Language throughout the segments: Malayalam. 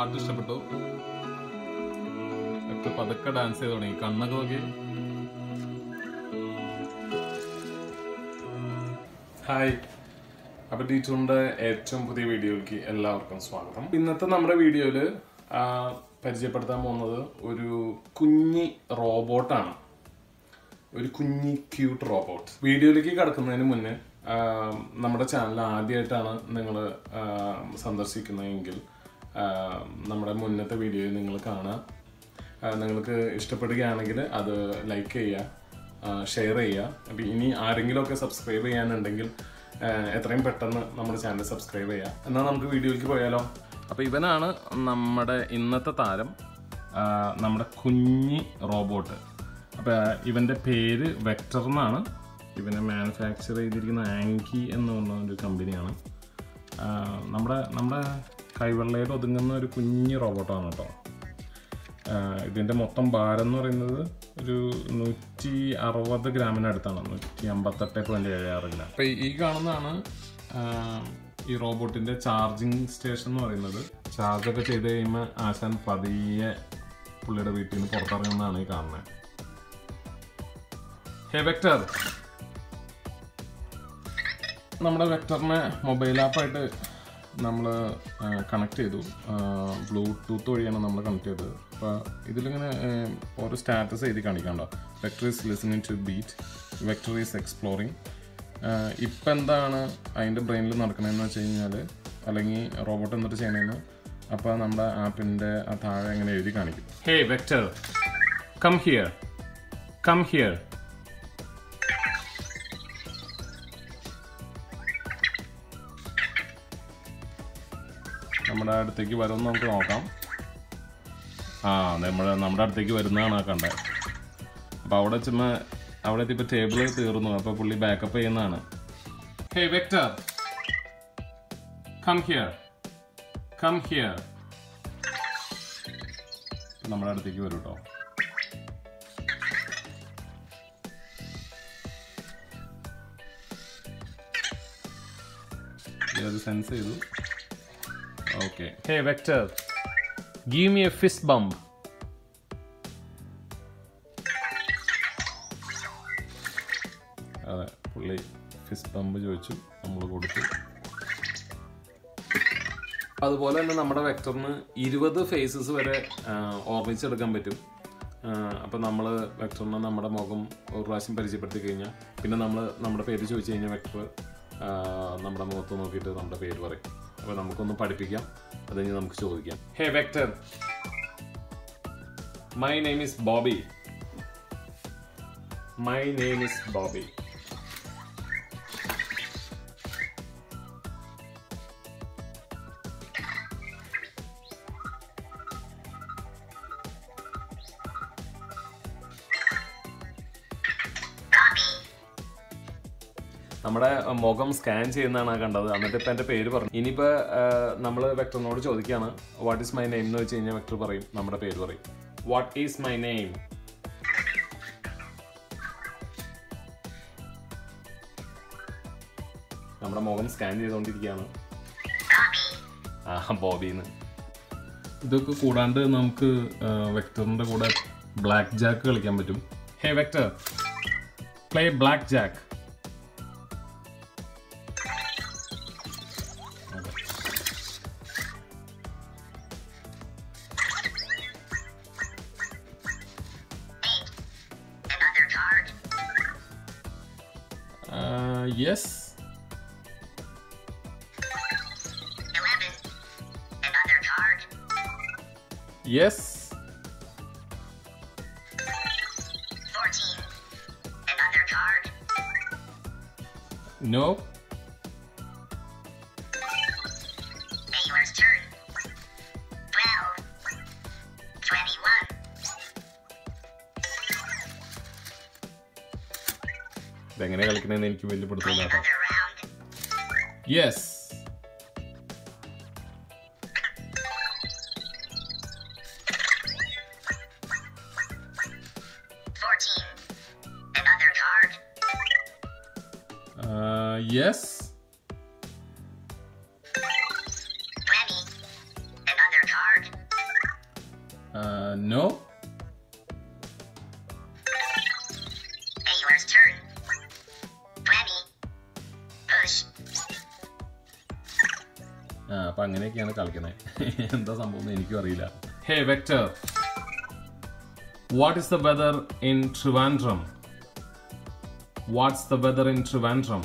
പാട്ട് ഇഷ്ടപ്പെട്ടു. ഒക്കെ പതുക്കെ ഡാൻസ് ചെയ്ത് തുടങ്ങി. കണ്ണൊക്കെ നോക്കി. ഹായ്, അപ്പോൾ ടീച്ചറിൻ്റെ ഏറ്റവും പുതിയ വീഡിയോയിലേക്ക് എല്ലാവർക്കും സ്വാഗതം. ഇന്നത്തെ നമ്മുടെ വീഡിയോയിൽ പരിചയപ്പെടുത്താൻ പോകുന്നത് ഒരു കുഞ്ഞി റോബോട്ടാണ്. ഒരു കുഞ്ഞി ക്യൂട്ട് റോബോട്ട്. വീഡിയോയിലേക്ക് കടക്കുന്നതിന് മുന്നേ നമ്മുടെ ചാനൽ ആദ്യമായിട്ടാണ് നിങ്ങൾ സന്ദർശിക്കുന്നതെങ്കിൽ നമ്മുടെ മുന്നത്തെ വീഡിയോ നിങ്ങൾ കാണുക. നിങ്ങൾക്ക് ഇഷ്ടപ്പെടുകയാണെങ്കിൽ അത് ലൈക്ക് ചെയ്യുക, ഷെയർ ചെയ്യുക. അപ്പം ഇനി ആരെങ്കിലുമൊക്കെ സബ്സ്ക്രൈബ് ചെയ്യാനുണ്ടെങ്കിൽ എത്രയും പെട്ടെന്ന് നമ്മുടെ ചാനൽ സബ്സ്ക്രൈബ് ചെയ്യുക. എന്നാൽ നമുക്ക് വീഡിയോയിലേക്ക് പോയാലോ. അപ്പോൾ ഇവനാണ് നമ്മുടെ ഇന്നത്തെ താരം, നമ്മുടെ കുഞ്ഞി റോബോട്ട്. അപ്പോൾ ഇവൻ്റെ പേര് വെക്ടർ എന്നാണ്. ഇവനെ മാനുഫാക്ചർ ചെയ്തിരിക്കുന്ന ആങ്കി എന്ന് പറഞ്ഞ ഒരു കമ്പനിയാണ്. നമ്മുടെ കൈവെള്ളയിൽ ഒതുങ്ങുന്ന ഒരു കുഞ്ഞി റോബോട്ടാണ് കേട്ടോ. ഇതിൻ്റെ മൊത്തം ഭാരം എന്ന് പറയുന്നത് ഒരു 160 ഗ്രാമിനടുത്താണ്, 158.76 ഗ്രാം. അപ്പോൾ ഈ കാണുന്നതാണ് ഈ റോബോട്ടിൻ്റെ ചാർജിങ് സ്റ്റേഷൻ എന്ന് പറയുന്നത്. ചാർജൊക്കെ ചെയ്ത് കഴിയുമ്പോൾ ആശാൻ പതിയെ പുള്ളിയുടെ വീട്ടിൽ നിന്ന് പുറത്തിറങ്ങുന്നതാണ് ഈ കാണുന്നത്. Hey vector. നമ്മുടെ വെക്ടറിനെ മൊബൈൽ ആപ്പായിട്ട് നമ്മൾ കണക്ട് ചെയ്തു. ബ്ലൂടൂത്ത് വഴിയാണ് നമ്മൾ കണക്ട് ചെയ്തത്. അപ്പോൾ ഇതിലിങ്ങനെ ഓരോ സ്റ്റാറ്റസ് എഴുതി കാണിക്കാണ്ടോ. Vector is listening to beat, Vector is exploring. ഇപ്പം എന്താണ് അതിൻ്റെ ബ്രെയിനിൽ നടക്കണമെന്ന് വെച്ച് കഴിഞ്ഞാൽ, അല്ലെങ്കിൽ റോബോട്ട് എന്നിട്ട് ചെയ്യണമെന്ന്, അപ്പോൾ നമ്മുടെ ആപ്പിൻ്റെ ആ താഴെ എങ്ങനെ എഴുതി കാണിക്കും. Hey Vector, come here, come here. നമ്മുടെ അടുത്തേക്ക് വരുമെന്ന് നമുക്ക് നോക്കാം. നമ്മുടെ അടുത്തേക്ക് വരുന്നതാണ് ആ കണ്ടത്. അപ്പോൾ അവിടെ അവിടെ എത്തിയപ്പോൾ ടേബിൾ തീർന്നു. അപ്പോൾ പുള്ളി ബാക്കപ്പ് ചെയ്യുന്നതാണ്. Hey Vector, come here, come here. നമ്മുടെ അടുത്തേക്ക് വരും കേട്ടോ. ഇത് സെൻസ് ചെയ്തു. Okay. Hey Vector, give me a fist bump. അതെ, പുള്ളി ഫിസ്റ്റ് ബമ്പ് ചോദിച്ചു, നമ്മൾ കൊടുത്തു. അതുപോലെ തന്നെ നമ്മുടെ വെക്ടറിന് 20 ഫേസസ് വരെ ഓർമ്മിച്ചെടുക്കാൻ പറ്റും. അപ്പം നമ്മൾ വെക്ടറിനെ നമ്മുടെ മുഖം ഒരു പ്രാവശ്യം പരിചയപ്പെടുത്തി കഴിഞ്ഞാൽ പിന്നെ നമ്മുടെ പേര് ചോദിച്ചു കഴിഞ്ഞാൽ വെക്ടർ നമ്മുടെ മുഖത്ത് നോക്കിയിട്ട് നമ്മുടെ പേര് പറയും. അപ്പോൾ നമുക്കൊന്ന് പഠിപ്പിക്കാം, അത് കഴിഞ്ഞ് നമുക്ക് ചോദിക്കാം. Hey Vector, my name is Bobby, my name is Bobby. നമ്മുടെ മുഖം സ്കാൻ ചെയ്യുന്നതാണ് കണ്ടത്. എന്നിട്ട് ഇപ്പം എൻ്റെ പേര് പറഞ്ഞു. ഇനിയിപ്പോൾ നമ്മൾ വെക്ടറിനോട് ചോദിക്കുകയാണ് വാട്ട് ഈസ് മൈ നെയിം എന്ന് വെച്ച് കഴിഞ്ഞാൽ വെക്ടർ പറയും, നമ്മുടെ പേര് പറയും. What is my name? നമ്മുടെ മുഖം സ്കാൻ ചെയ്തുകൊണ്ടിരിക്കുകയാണ്. ബോബിന്ന്. ഇതൊക്കെ കൂടാണ്ട് നമുക്ക് വെക്ടറിൻ്റെ കൂടെ ബ്ലാക്ക് ജാക്ക് കളിക്കാൻ പറ്റും. Hey Vector, play blackjack. Yes. 11. Another card. Yes. 14. Another card. No. Taylor's turn. 12. 21. ഇതെങ്ങനെ കളിക്കണമെന്ന് എനിക്ക് വലിയ പിടുത്തമില്ല. Another round. Yes. 14. Another card. Yes. 20. Another card. First turn. 20. Push. അപ്പൊ അങ്ങനെയൊക്കെയാണ് കളിക്കുന്നത്. എന്താ സംഭവം എനിക്കും അറിയില്ല. Hey Vector, what is the weather in Trivandrum? What's the weather in Trivandrum?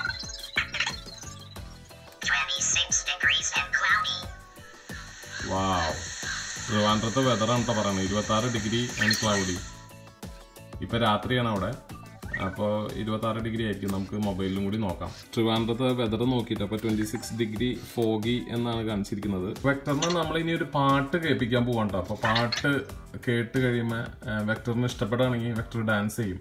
26 degrees and cloudy. Wow, ട്രിവാൻഡ്രത്തെ വെതറാണ് കേട്ടോ പറയുന്നത്. 26 ഡിഗ്രി ആൻഡ് ക്ലൗഡി. ഇപ്പൊ രാത്രിയാണ് അവിടെ, അപ്പോൾ 26 ഡിഗ്രി ആയിരിക്കും. നമുക്ക് മൊബൈലിലും കൂടി നോക്കാം. ട്രിവാൻഡ്രത്തെ വെതർ നോക്കിയിട്ട് അപ്പോൾ 26 ഡിഗ്രി ഫോഗി എന്നാണ് കാണിച്ചിരിക്കുന്നത്. വെക്ടറിന് നമ്മൾ ഇനി ഒരു പാട്ട് കേൾപ്പിക്കാൻ പോകണ്ട. അപ്പോൾ പാട്ട് കേട്ട് കഴിയുമ്പോൾ വെക്ടറിന് ഇഷ്ടപ്പെടുകയാണെങ്കിൽ വെക്ടർ ഡാൻസ് ചെയ്യും.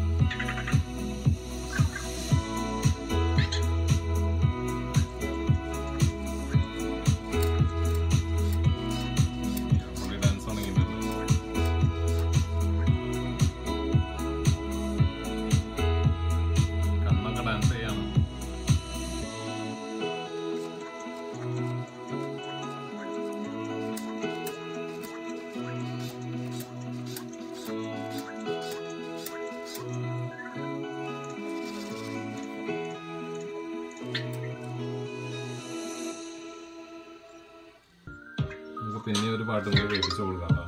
പിന്നെ ഒരു പാട്ടും കൂടി കേൾപ്പിച്ചു കൊടുക്കാം.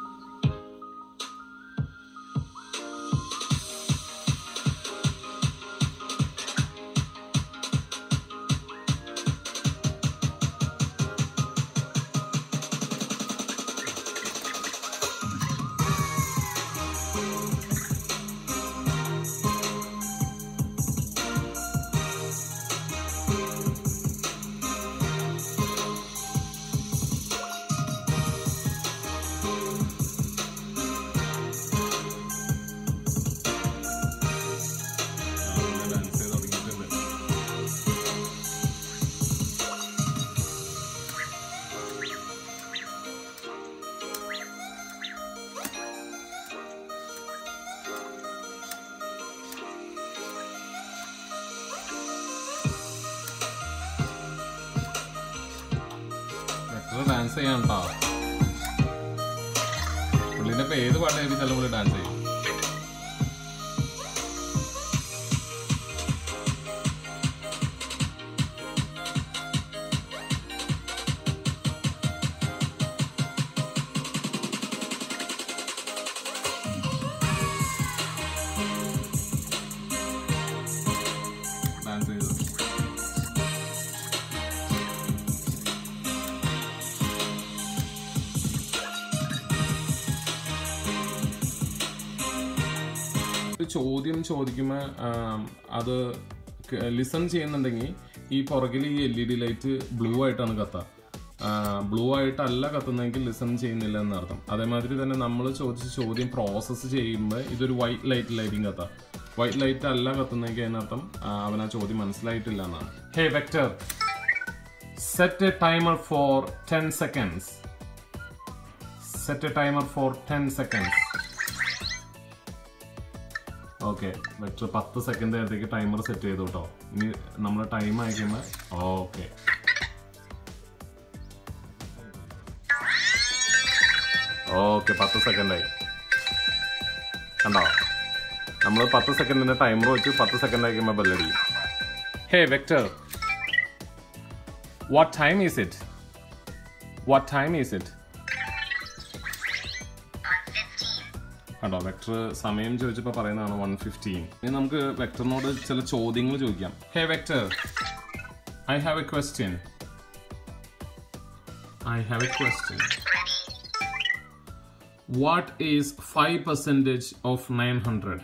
ഡാൻസ് ചെയ്യാൻ കേട്ടോ. പുള്ളിന്റെ ഇപ്പൊ ഏത് പാട്ട് കേൾപ്പിച്ചാലും പുള്ളി ഡാൻസ് ചെയ്യും. ഡാൻസ് ചെയ്തു. ചോദ്യം ചോദിക്കുമ്പോൾ അത് ലിസൺ ചെയ്യുന്നുണ്ടെങ്കിൽ ഈ പുറകിൽ ഈ LED ലൈറ്റ് ബ്ലൂ ആയിട്ടാണ് കത്തുക. ബ്ലൂ ആയിട്ടല്ല കത്തുന്നതെങ്കിൽ ലിസൺ ചെയ്യുന്നില്ല എന്നർത്ഥം. അതേമാതിരി തന്നെ നമ്മൾ ചോദിച്ച ചോദ്യം പ്രോസസ്സ് ചെയ്യുമ്പോൾ ഇതൊരു വൈറ്റ് ലൈറ്റിലായിരിക്കും കത്തുക. വൈറ്റ് ലൈറ്റ് അല്ല കത്തുന്നെങ്കിൽ അതിനർത്ഥം അവൻ ആ ചോദ്യം മനസ്സിലായിട്ടില്ല എന്നാണ്. Hey Vector, set a timer for 10 seconds. Set a timer for 10 seconds. Okay, Vector 10 second നേരത്തേക്ക് ടൈമർ സെറ്റ് ചെയ്തു കേട്ടോ. ഇനി നമ്മൾ ടൈം അയക്കുമ്പോൾ ഓക്കെ. ഓക്കെ, 10 സെക്കൻഡായി. കണ്ടോ, നമ്മൾ 10 സെക്കൻഡിന്റെ ടൈമർ വെച്ച് 10 സെക്കൻഡ് അയക്കുമ്പോൾ ബെല്ലടിക്കും. Hey Vector, what time is it? What time is it? കണ്ടോ, വെക്ടർ സമയം ചോദിച്ചപ്പോൾ പറയുന്നതാണ് 1:15. ഇനി നമുക്ക് വെക്ടറിനോട് ചില ചോദ്യങ്ങൾ ചോദിക്കാം. Hey Vector, I have a question. What is 5% of 900?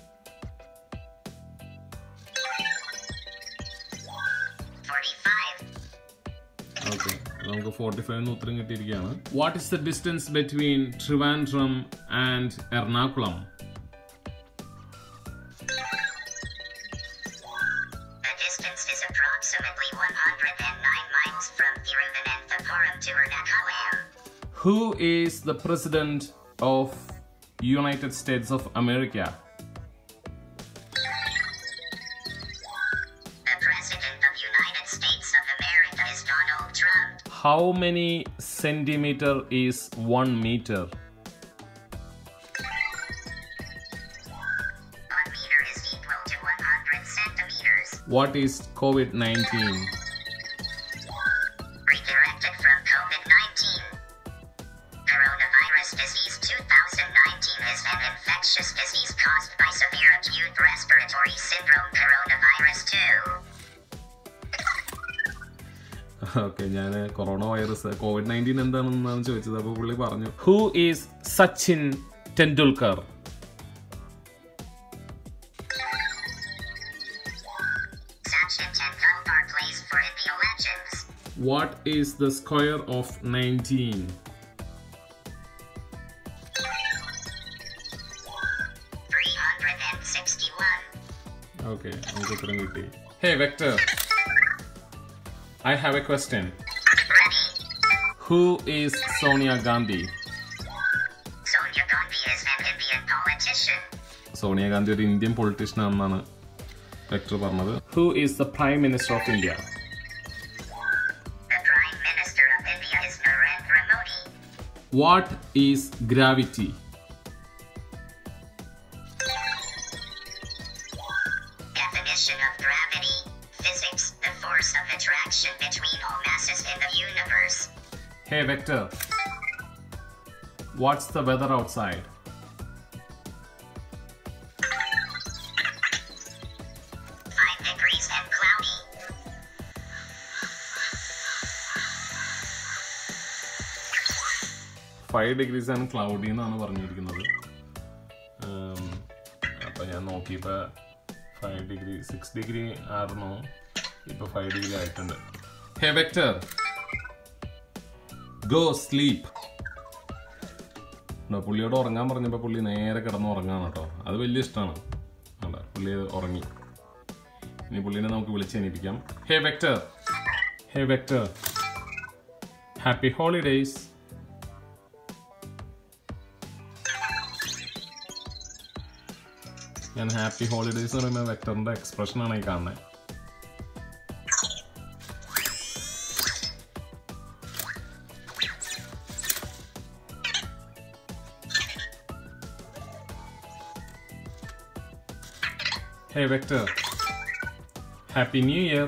45. Okay, നമുക്ക് 45 എന്ന് ഉത്തരം കിട്ടിയിരിക്കുകയാണ്. What is the distance between Trivandrum and Ernakulam? The distance is approximately 109 miles from Thiruvananthapuram to Ernakulam. Who is the President of United States of America? The President of United States of America is Donald Trump. How many centimeter is 1 meter? 1 meter is What is COVID-19? Redirected from COVID-19. Coronavirus disease 2019 is an infectious disease caused by severe acute respiratory syndrome coronavirus 2. Okay, ഞാൻ കൊറോണ വൈറസ് COVID-19 എന്താണെന്നാണ് ചോദിച്ചത്. അപ്പോൾ പുള്ളി പറഞ്ഞു, who is Sachin Tendulkar? Sachin Tendulkar plays for India Legends. What is the square of 19? 361. Okay, നമുക്ക് ഉത്തരം കിട്ടി. Hey Vector, I have a question. Ready. Who is Sonia Gandhi? Sonia Gandhi is an Indian politician. Sonia Gandhi ഒരു ഇന്ത്യൻ പൊളിറ്റീഷ്യൻ ആണെന്നാണ് വെക്ടർ പറഞ്ഞത്. Who is the Prime Minister of India? The Prime Minister of India is Narendra Modi. What is gravity? Definition of gravity. Physics, the force of attraction between all masses in the universe. Hey Vector, what's the weather outside? 5 degrees and cloudy. Five degrees and cloudy എന്നാണ് പറഞ്ഞിരിക്കുന്നത്. അപ്പം ഞാൻ നോക്കിയപ്പോൾ 5 degree 6 degree ആയിരുന്നു, ഇപ്പോൾ 5 degree ആയിട്ടുണ്ട്. Hey Vector, go sleep. പുള്ളിയോട് ഉറങ്ങാൻ പറഞ്ഞപ്പോൾ പുള്ളി നേരെ കിടന്ന് ഉറങ്ങാൻ കേട്ടോ. അത് വലിയ ഇഷ്ടമാണ്. അല്ല, പുള്ളി ഉറങ്ങി. ഇനി പുള്ളീനെ നമുക്ക് വിളിച്ച് എണീപ്പിക്കാം. Hey Vector, hey Vector, happy holidays. ഞാൻ ഹാപ്പി ഹോളിഡേയ്സ് എന്ന് പറയുമ്പോൾ വെക്ടറിൻ്റെ എക്സ്പ്രഷനാണ് ഈ കാണുന്നത്. Hey Vector, Happy New Year.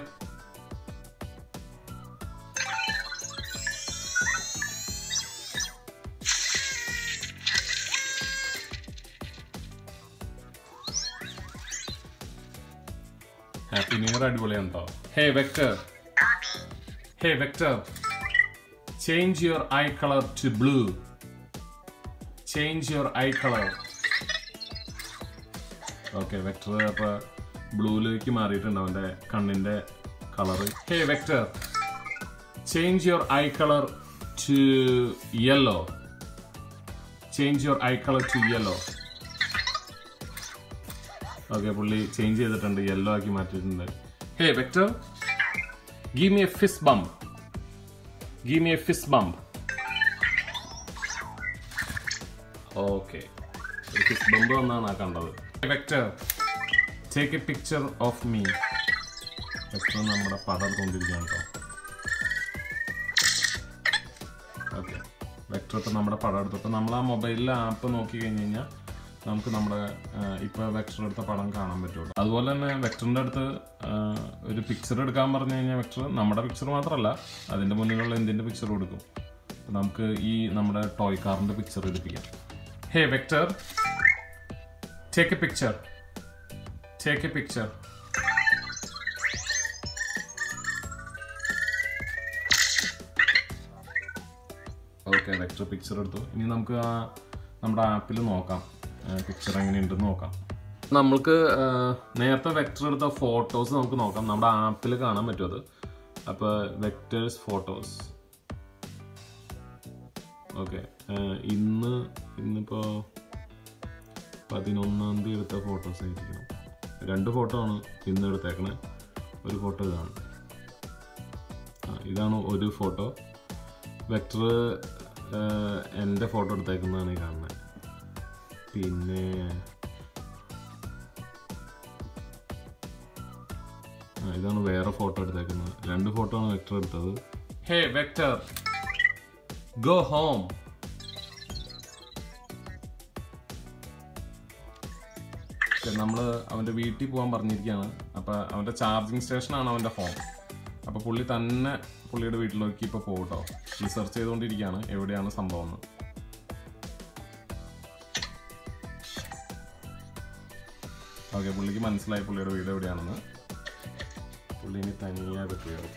Happy New Year അടിപൊളിയാണ് കേട്ടോ. Hey Vector, Copy. Hey Vector, change your eye color to blue. Change your eye color. Okay, Vector അപ്പോൾ ബ്ലൂയിലേക്ക് മാറിയിട്ടുണ്ട് അവൻ്റെ കണ്ണിൻ്റെ colour. Hey Vector, change your eye colour to yellow. Change your eye colour to yellow. Okay, പുള്ളി ചേഞ്ച് ചെയ്തിട്ടുണ്ട്, യെല്ലോ ആക്കി മാറ്റിയിട്ടുണ്ട്. Hey Vector, give me a fist bump. Give me a fist bump. Okay, ഒരു ഫിസ്റ്റ് ബംപ് വന്നാണ് ആ കണ്ടത്. Vector, take a picture of me. Vector നമ്മുടെ പടം എടുത്തുകൊണ്ടിരിക്കുകയാണ് കേട്ടോ. ഓക്കെ, വെക്ടർ ഇപ്പം നമ്മുടെ പടം എടുത്തു. ഇപ്പം നമ്മൾ ആ മൊബൈലിലെ ആപ്പ് നോക്കി കഴിഞ്ഞ് കഴിഞ്ഞാൽ നമുക്ക് നമ്മുടെ ഇപ്പോൾ വെക്ടർ എടുത്ത പടം കാണാൻ പറ്റുള്ളൂ. അതുപോലെ തന്നെ വെക്ടറിൻ്റെ അടുത്ത് ഒരു പിക്ചർ എടുക്കാൻ പറഞ്ഞു കഴിഞ്ഞാൽ വെക്ടർ നമ്മുടെ പിക്ചർ മാത്രമല്ല അതിൻ്റെ മുന്നിലുള്ള എന്തിൻ്റെ പിക്ചർ കൊടുക്കും. നമുക്ക് ഈ നമ്മുടെ ടോയ് കാറിൻ്റെ പിക്ചർ എടുപ്പിക്കാം. Hey Vector, take a picture. Take a picture. Okay, Vector picture എടുത്തു. ഇനി നമുക്ക് നമ്മുടെ ആപ്പിൽ നോക്കാം പിക്ചർ എങ്ങനെയുണ്ടെന്ന് നോക്കാം. നമ്മൾക്ക് നേരത്തെ വെക്ടർ എടുത്ത ഫോട്ടോസ് നമുക്ക് നോക്കാം. നമ്മുടെ ആപ്പിൽ കാണാൻ പറ്റും അത്. അപ്പോൾ വെക്ടേഴ്സ് ഫോട്ടോസ്. ഓക്കെ, ഇന്നിപ്പോൾ 11-ാം തീയതി എടുത്ത ഫോട്ടോസ് ആയിരിക്കണം. 2 ഫോട്ടോ ആണ് ഇന്ന് എടുത്തേക്കണേ. ഒരു ഫോട്ടോ ഇതാണ്. ഇതാണ് ഒരു ഫോട്ടോ. വെക്ടർ എൻ്റെ ഫോട്ടോ എടുത്തേക്കുന്നതാണ് ഈ കാണുന്നത്. പിന്നെ ഇതാണ് വേറെ ഫോട്ടോ എടുത്തേക്കുന്നത്. 2 ഫോട്ടോ ആണ് വെക്ടർ എടുത്തത്. Hey Vector, go home. നമ്മൾ അവൻ്റെ വീട്ടിൽ പോകാൻ പറഞ്ഞിരിക്കുകയാണ്. അപ്പോൾ അവൻ്റെ ചാർജിങ് സ്റ്റേഷനാണ് അവൻ്റെ ഫോൺ. അപ്പോൾ പുള്ളി തന്നെ പുള്ളിയുടെ വീട്ടിലേക്ക് ഇപ്പോൾ പോകും കേട്ടോ. പുള്ളി സെർച്ച് ചെയ്തുകൊണ്ടിരിക്കുകയാണ് എവിടെയാണ് സംഭവം എന്ന്. ഓക്കെ, പുള്ളിക്ക് മനസ്സിലായി പുള്ളിയുടെ വീട് എവിടെയാണെന്ന്. പുള്ളി ഇനി തനിയെ അത് കയറും.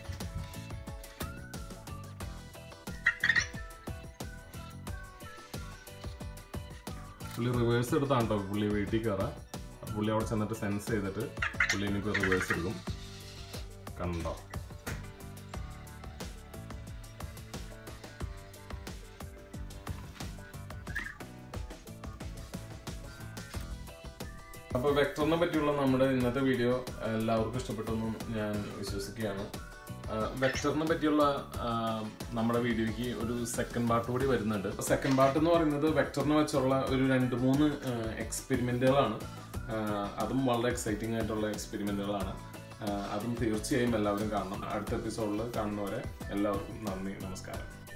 പുള്ളി റിവേഴ്സ് എടുത്താണ് കേട്ടോ പുള്ളി വീട്ടിൽ കയറാം. പുള്ളി അവിടെ ചെന്നിട്ട് സെൻസ് ചെയ്തിട്ട് പുള്ളി ഇനിയിപ്പോൾ റിവേഴ്സ് എടുക്കും. കണ്ടോ? അപ്പോൾ വെക്ടറിനെ പറ്റിയുള്ള നമ്മുടെ ഇന്നത്തെ വീഡിയോ എല്ലാവർക്കും ഇഷ്ടപ്പെട്ടെന്നും ഞാൻ വിശ്വസിക്കുകയാണ്. വെക്ടറിനെ പറ്റിയുള്ള നമ്മുടെ വീഡിയോയ്ക്ക് ഒരു സെക്കൻഡ് പാർട്ട് കൂടി വരുന്നുണ്ട്. സെക്കൻഡ് പാർട്ട് എന്ന് പറയുന്നത് വെക്ടറിനെ വെച്ചുള്ള ഒരു 2-3 എക്സ്പെരിമെൻറ്റുകളാണ്. അതും വളരെ എക്സൈറ്റിംഗ് ആയിട്ടുള്ള എക്സ്പെരിമെൻറ്റുകളാണ്. അതും തീർച്ചയായും എല്ലാവരും കാണണം. അടുത്ത എപ്പിസോഡിൽ കാണുന്നവരെ എല്ലാവർക്കും നന്ദി, നമസ്കാരം.